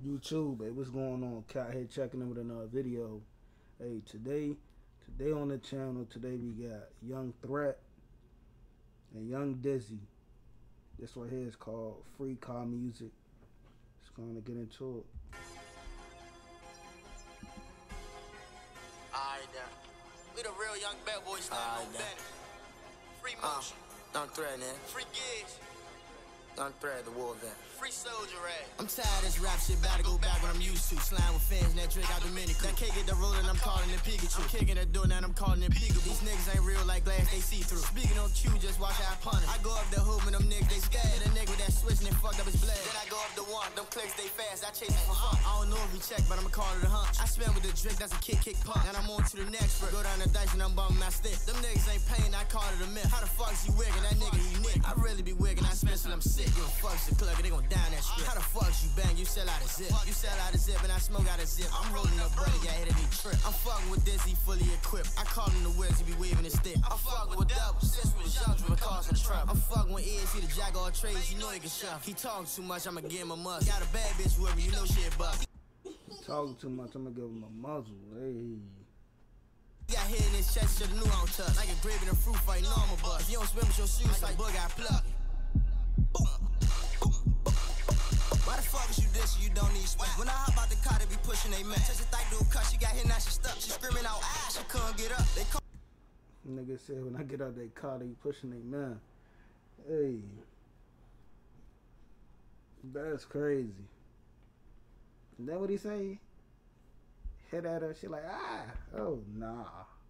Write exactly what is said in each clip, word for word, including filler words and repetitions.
YouTube, hey, what's going on? Cat here checking in with another video. Hey, today, today on the channel, today we got Young Threat and Young Dizzy. This right here is called Free Car Music. Just gonna get into it. Alright then. We the real young bad boys standing on Bennett. Free motion. Uh, young Threat, man. Free gigs. Young Threat, the war vet. Free soldier rag. I'm tired of this rap shit, about to go back what I'm used to. Slime with fans, that Drake out Dominican. That can't get the roller, I'm calling it Pikachu. I'm kicking the door, now I'm calling it Peekaboo. These niggas ain't real like glass, they see through. Speaking on cue, just watch how I punish. I go up the hoop and them niggas, they scared. The nigga with that switch and they fucked up his blade. Then I go up the one, them clicks, they fast. I chase it for fun. I don't know if he check, but I'ma call it a hunch. I spin with the Drake, that's a kick, kick, pump. Then I'm on to the next one. Go down the dice and I'm bumping my stick. Them niggas ain't paying, I call it a myth. How the fuck is he wigging? That nigga, he nick. I really be wigging, I spin till I'm sick. Yo, fuck the club, they gon' down that strip. How the fuck you bang? You sell out a zip. You sell out a zip and I smoke out a zip. I'm rolling up buddy, got hit me trip. I'm fucking with this, he fully equipped. I call him the Wiz, he be waving his stick. I'm fucking with double, since with the jumps with cars and trap. I'm fucking with ears, he the jack all trades, you know he can shuff. He talking too much, I'ma give him a must. Got a bad bitch with me, you know shit buck. Talking too much, I'ma give him a muzzle. Hey. Got hit in his chest, should've knew I don't touch. Like a grape in a fruit fight, normal bust. You don't swim with your shoes, like bug I plug. Boom. Why the fuck is you this? You don't need sweat. When I hop out the car, they be pushing they man. Touch the thigh, do a cut, she got hit, now she stuck. She screaming out, ah, she couldn't get up. They call Nigga said when I get out that car, they pushing they man. Hey. That's crazy. Is that what he say? Hit at her, she like, ah, oh, nah.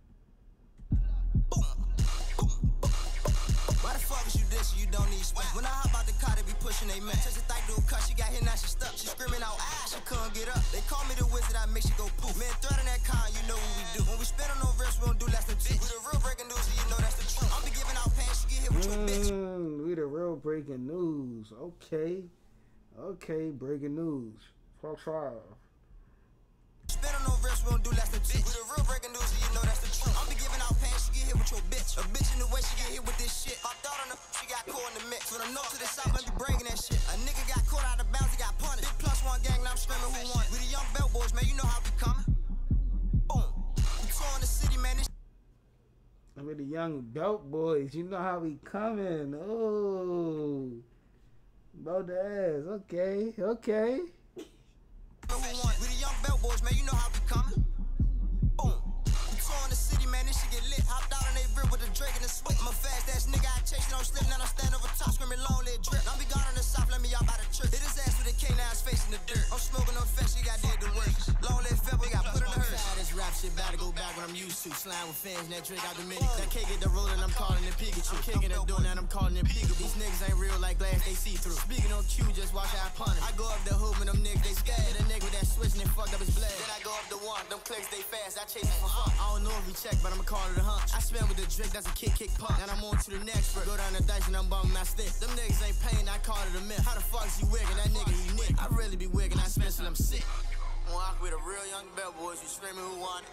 Why the fuck is you this? You don't need sweat. When I hop out the car, they be pushing they man. Touch the thigh, do a cut, she got hit, now she stuck. She screaming out, ah, she couldn't get up. They call me the wizard, I make she go poof. Man, threat in that car, you know what we do. When we spin on no verse, we don't do less than two. We the real breaking news, so you know that's the truth. I'll be giving out pants, you get hit with your bitch. Mm, we the real breaking news. Okay. Okay, breaking news. For trial. Spin on no verse, we don't do less than two. We the real breaking news, so you know that's the truth. I'll be giving out pants, you get hit with your bitch. A bitch in the way she get hit with this shit. Hopped out on her, she got caught in the mix. From the north to the south, let me bringing that shit. A nigga got caught out of bounds, he got punished. Big plus one gang, now I'm screaming who won. We the young belt boys, man, you know how we coming. Boom. We touring the city, man. This I'm with the young belt boys. You know how we coming. Oh. Both the ass. Okay. Okay. who won. We the young belt boys, man, you know how we coming. Boom. We touring the city, man, this shit get lit. Hopped out on they rib with the Drake and the switch. I'm a fast ass nigga, I chase it on slip. Now I stand over top, screaming long leg drip. Now be gone on the south, let me out by the church. Hit his ass with a K, now his face in the dirt. I'm smoking on fetch, he got did the work. Long leg febble, got put in the hearse. This rap shit about to go back what I'm used to. Slime with fans, that Drake out Dominican. That can't get the roller, I'm calling it Pikachu. I'm kicking the door, now I'm calling it Peekaboo. These niggas ain't real like glass, they see through. Speaking on cue, just watch how I punish. I go up the hoop and them niggas, they scared. The nigga with that switch and they fucked up his blade. Then I go up the one, them clicks, they fast. I chase it for fun. I don't know if he check, but I'ma call it a hunch. I spin with the Drake, that's a kick, kick, pump. Then I'm on to the next one. Go down the dice and I'm bumping my stick. Them niggas ain't paying, I call it a myth. How the fuck is he wigging? That nigga, he nick. I really be wigging, I spin till I'm sick. Walk with a real young bell boys, you screaming who want it.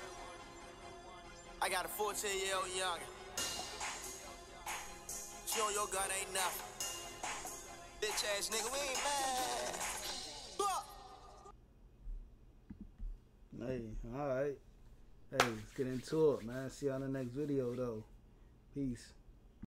I got a fourteen year old youngin'. Show your gun ain't nothing. Bitch ass nigga, we ain't mad. Hey, alright. Hey, let's get into it, man. See you on the next video, though. Peace.